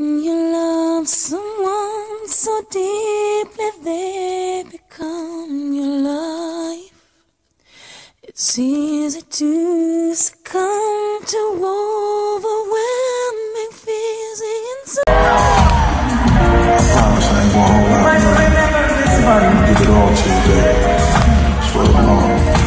You love someone so deeply they become your life. It's easy to succumb to overwhelming fears inside. Promise I ain't gonna hold out. Give it all to you, baby. Swear to God.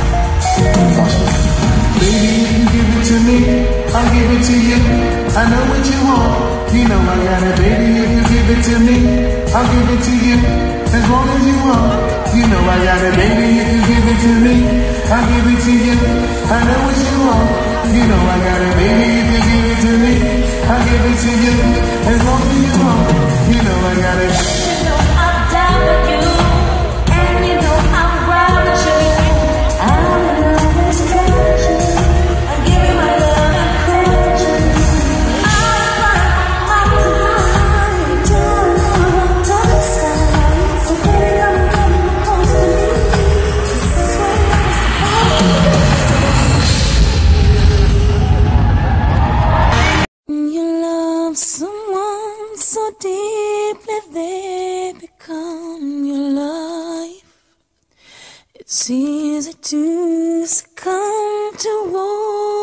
Baby, if you give it to me, I'll give it to you. I know what you want. You know I got it, baby. If you give it to me, I'll give it to you. As long as you want. You know I got it, baby. If you give it to me, I'll give it to you. I know what you want. You know I got it, baby. If you give it to me, I'll give it to you. As long as you want. You know I got it. You know I'm down with you, and you know I'm proud with you. I'm in love with you. I give you my love and hold you. I'm flying from mountain to the sky. So baby, come close to me. This is where you're supposed to be. You love someone so deeply they become your life. It's easy to succumb to war.